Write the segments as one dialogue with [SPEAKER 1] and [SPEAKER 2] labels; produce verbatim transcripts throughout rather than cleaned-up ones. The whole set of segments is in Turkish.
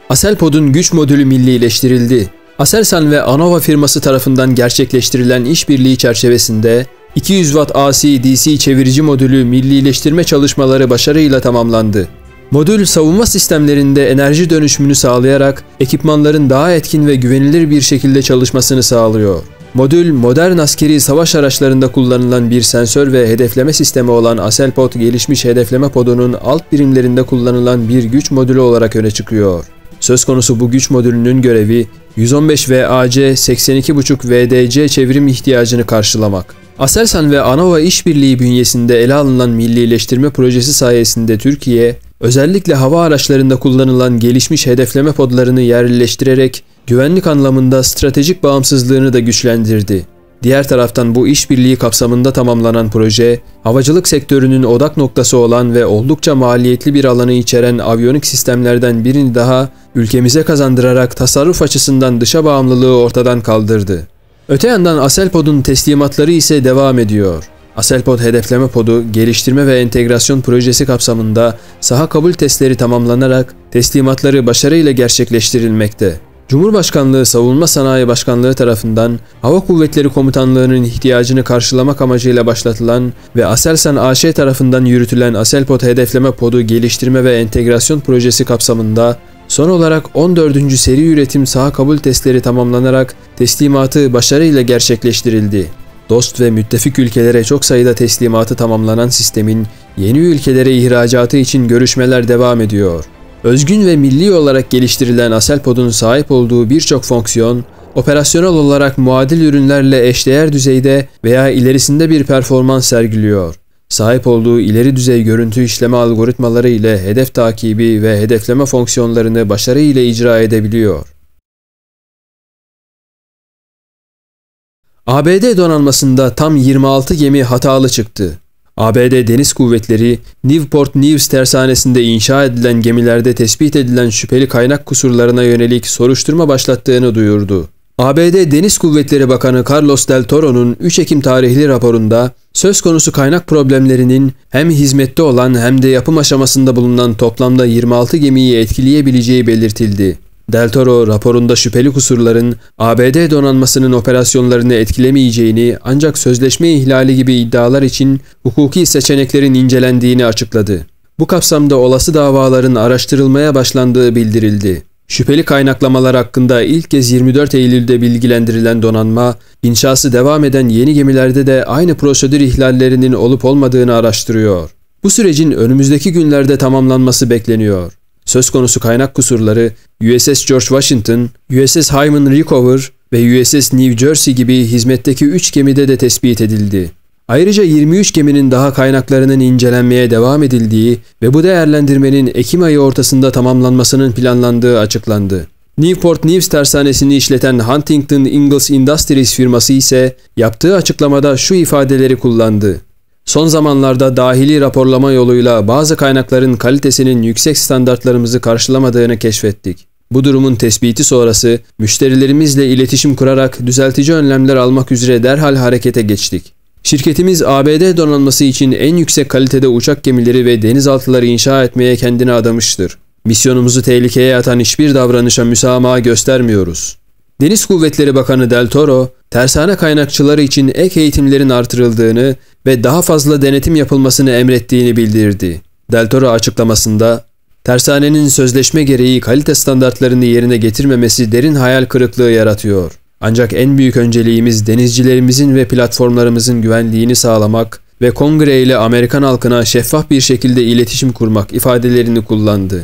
[SPEAKER 1] Aselpod'un güç modülü millileştirildi. Aselsan ve Anova firması tarafından gerçekleştirilen işbirliği çerçevesinde iki yüz watt A C D C çevirici modülü millileştirme çalışmaları başarıyla tamamlandı. Modül savunma sistemlerinde enerji dönüşümünü sağlayarak ekipmanların daha etkin ve güvenilir bir şekilde çalışmasını sağlıyor. Modül, modern askeri savaş araçlarında kullanılan bir sensör ve hedefleme sistemi olan Aselpod gelişmiş hedefleme podunun alt birimlerinde kullanılan bir güç modülü olarak öne çıkıyor. Söz konusu bu güç modülünün görevi yüz on beş volt A C seksen iki buçuk volt D C çevrim ihtiyacını karşılamak. Aselsan ve Anova işbirliği bünyesinde ele alınan millileştirme projesi sayesinde Türkiye, özellikle hava araçlarında kullanılan gelişmiş hedefleme podlarını yerleştirerek güvenlik anlamında stratejik bağımsızlığını da güçlendirdi. Diğer taraftan bu işbirliği kapsamında tamamlanan proje, havacılık sektörünün odak noktası olan ve oldukça maliyetli bir alanı içeren aviyonik sistemlerden birini daha ülkemize kazandırarak tasarruf açısından dışa bağımlılığı ortadan kaldırdı. Öte yandan Aselpod'un teslimatları ise devam ediyor. Aselpod hedefleme podu geliştirme ve entegrasyon projesi kapsamında saha kabul testleri tamamlanarak teslimatları başarıyla gerçekleştirilmekte. Cumhurbaşkanlığı Savunma Sanayi Başkanlığı tarafından Hava Kuvvetleri Komutanlığı'nın ihtiyacını karşılamak amacıyla başlatılan ve Aselsan A Ş tarafından yürütülen Aselpod hedefleme podu geliştirme ve entegrasyon projesi kapsamında son olarak on dördüncü seri üretim saha kabul testleri tamamlanarak teslimatı başarıyla gerçekleştirildi. Dost ve müttefik ülkelere çok sayıda teslimatı tamamlanan sistemin yeni ülkelere ihracatı için görüşmeler devam ediyor. Özgün ve milli olarak geliştirilen Aselpod'un sahip olduğu birçok fonksiyon, operasyonel olarak muadil ürünlerle eşdeğer düzeyde veya ilerisinde bir performans sergiliyor. Sahip olduğu ileri düzey görüntü işleme algoritmaları ile hedef takibi ve hedefleme fonksiyonlarını başarıyla icra edebiliyor. A B D donanmasında tam yirmi altı gemi hatalı çıktı. A B D Deniz Kuvvetleri, Newport News tersanesinde inşa edilen gemilerde tespit edilen şüpheli kaynak kusurlarına yönelik soruşturma başlattığını duyurdu. A B D Deniz Kuvvetleri Bakanı Carlos Del Toro'nun üç Ekim tarihli raporunda söz konusu kaynak problemlerinin hem hizmette olan hem de yapım aşamasında bulunan toplamda yirmi altı gemiyi etkileyebileceği belirtildi. Del Toro raporunda şüpheli kusurların A B D donanmasının operasyonlarını etkilemeyeceğini ancak sözleşme ihlali gibi iddialar için hukuki seçeneklerin incelendiğini açıkladı. Bu kapsamda olası davaların araştırılmaya başlandığı bildirildi. Şüpheli kaynaklamalar hakkında ilk kez yirmi dört Eylül'de bilgilendirilen donanma, inşası devam eden yeni gemilerde de aynı prosedür ihlallerinin olup olmadığını araştırıyor. Bu sürecin önümüzdeki günlerde tamamlanması bekleniyor. Söz konusu kaynak kusurları U S S George Washington, U S S Hyman Rickover ve U S S New Jersey gibi hizmetteki üç gemide de tespit edildi. Ayrıca yirmi üç geminin daha kaynaklarının incelenmeye devam edildiği ve bu değerlendirmenin Ekim ayı ortasında tamamlanmasının planlandığı açıklandı. Newport News tersanesini işleten Huntington Ingalls Industries firması ise yaptığı açıklamada şu ifadeleri kullandı. Son zamanlarda dahili raporlama yoluyla bazı kaynakların kalitesinin yüksek standartlarımızı karşılamadığını keşfettik. Bu durumun tespiti sonrası müşterilerimizle iletişim kurarak düzeltici önlemler almak üzere derhal harekete geçtik. Şirketimiz A B D donanması için en yüksek kalitede uçak gemileri ve denizaltıları inşa etmeye kendini adamıştır. Misyonumuzu tehlikeye atan hiçbir davranışa müsamaha göstermiyoruz. Deniz Kuvvetleri Bakanı Del Toro, tersane kaynakçıları için ek eğitimlerin artırıldığını ve daha fazla denetim yapılmasını emrettiğini bildirdi. Del Toro açıklamasında, tersanenin sözleşme gereği kalite standartlarını yerine getirmemesi derin hayal kırıklığı yaratıyor. Ancak en büyük önceliğimiz denizcilerimizin ve platformlarımızın güvenliğini sağlamak ve Kongre ile Amerikan halkına şeffaf bir şekilde iletişim kurmak ifadelerini kullandı.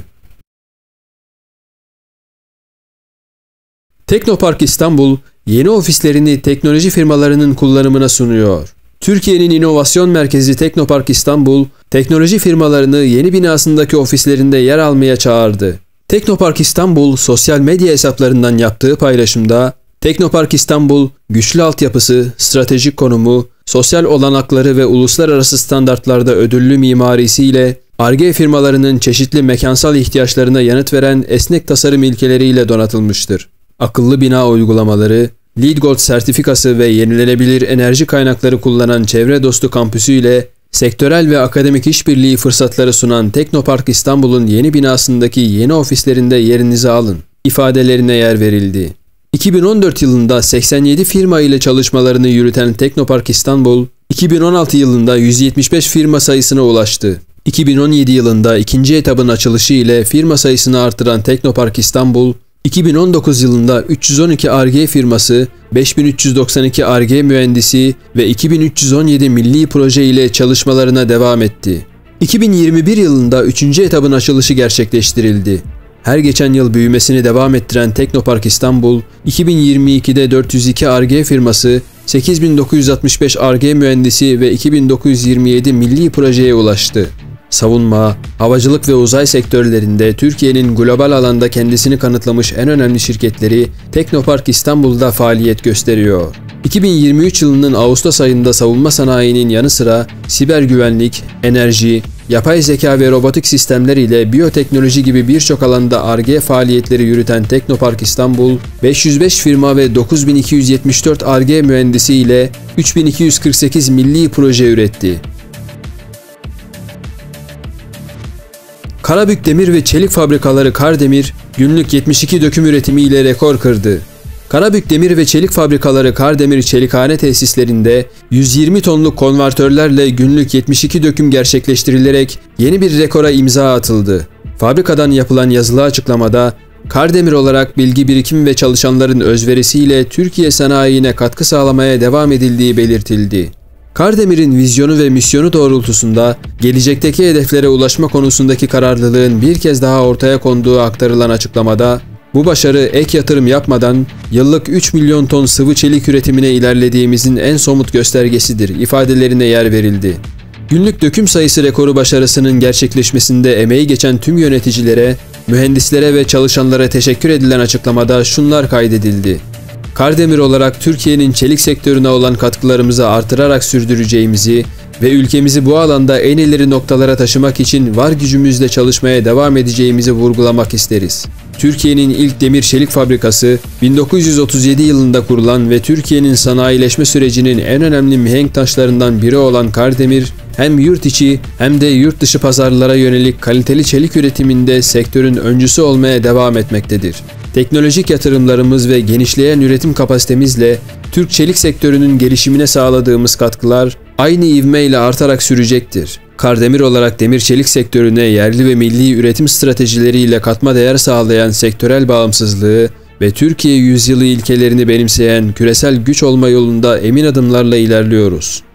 [SPEAKER 1] Teknopark İstanbul, yeni ofislerini teknoloji firmalarının kullanımına sunuyor. Türkiye'nin inovasyon merkezi Teknopark İstanbul, teknoloji firmalarını yeni binasındaki ofislerinde yer almaya çağırdı. Teknopark İstanbul, sosyal medya hesaplarından yaptığı paylaşımda, Teknopark İstanbul, güçlü altyapısı, stratejik konumu, sosyal olanakları ve uluslararası standartlarda ödüllü mimarisiyle Ar-Ge firmalarının çeşitli mekansal ihtiyaçlarına yanıt veren esnek tasarım ilkeleriyle donatılmıştır. Akıllı bina uygulamaları, LEED Gold sertifikası ve yenilenebilir enerji kaynakları kullanan çevre dostu kampüsü ile sektörel ve akademik işbirliği fırsatları sunan Teknopark İstanbul'un yeni binasındaki yeni ofislerinde yerinizi alın ifadelerine yer verildi. iki bin on dört yılında seksen yedi firma ile çalışmalarını yürüten Teknopark İstanbul, iki bin on altı yılında yüz yetmiş beş firma sayısına ulaştı. iki bin on yedi yılında ikinci etabın açılışı ile firma sayısını artıran Teknopark İstanbul, iki bin on dokuz yılında üç yüz on iki Ar-Ge firması, beş bin üç yüz doksan iki Ar-Ge mühendisi ve iki bin üç yüz on yedi milli proje ile çalışmalarına devam etti. iki bin yirmi bir yılında üçüncü etabın açılışı gerçekleştirildi. Her geçen yıl büyümesini devam ettiren Teknopark İstanbul, iki bin yirmi ikide dört yüz iki Ar-Ge firması, sekiz bin dokuz yüz altmış beş Ar-Ge mühendisi ve iki bin dokuz yüz yirmi yedi milli projeye ulaştı. Savunma, havacılık ve uzay sektörlerinde Türkiye'nin global alanda kendisini kanıtlamış en önemli şirketleri Teknopark İstanbul'da faaliyet gösteriyor. iki bin yirmi üç yılının Ağustos ayında savunma sanayinin yanı sıra siber güvenlik, enerji, yapay zeka ve robotik sistemler ile biyoteknoloji gibi birçok alanda Ar-Ge faaliyetleri yürüten Teknopark İstanbul, beş yüz beş firma ve dokuz bin iki yüz yetmiş dört Ar-Ge mühendisi ile üç bin iki yüz kırk sekiz milli proje üretti. Karabük Demir ve Çelik Fabrikaları Kardemir, günlük yetmiş iki döküm üretimi ile rekor kırdı. Karabük Demir ve Çelik Fabrikaları Kardemir Çelikhane tesislerinde yüz yirmi tonluk konvertörlerle günlük yetmiş iki döküm gerçekleştirilerek yeni bir rekora imza atıldı. Fabrikadan yapılan yazılı açıklamada, Kardemir olarak bilgi birikimi ve çalışanların özverisiyle Türkiye sanayine katkı sağlamaya devam edildiği belirtildi. Kardemir'in vizyonu ve misyonu doğrultusunda gelecekteki hedeflere ulaşma konusundaki kararlılığın bir kez daha ortaya konduğu aktarılan açıklamada, bu başarı ek yatırım yapmadan yıllık üç milyon ton sıvı çelik üretimine ilerlediğimizin en somut göstergesidir ifadelerine yer verildi. Günlük döküm sayısı rekoru başarısının gerçekleşmesinde emeği geçen tüm yöneticilere, mühendislere ve çalışanlara teşekkür edilen açıklamada şunlar kaydedildi. Kardemir olarak Türkiye'nin çelik sektörüne olan katkılarımızı artırarak sürdüreceğimizi ve ülkemizi bu alanda en ileri noktalara taşımak için var gücümüzle çalışmaya devam edeceğimizi vurgulamak isteriz. Türkiye'nin ilk demir çelik fabrikası bin dokuz yüz otuz yedi yılında kurulan ve Türkiye'nin sanayileşme sürecinin en önemli mihenk taşlarından biri olan Kardemir, hem yurt içi hem de yurt dışı pazarlara yönelik kaliteli çelik üretiminde sektörün öncüsü olmaya devam etmektedir. Teknolojik yatırımlarımız ve genişleyen üretim kapasitemizle Türk çelik sektörünün gelişimine sağladığımız katkılar aynı ivmeyle artarak sürecektir. Kardemir olarak demir çelik sektörüne yerli ve milli üretim stratejileriyle katma değer sağlayan sektörel bağımsızlığı ve Türkiye yüzyılı ilkelerini benimseyen küresel güç olma yolunda emin adımlarla ilerliyoruz.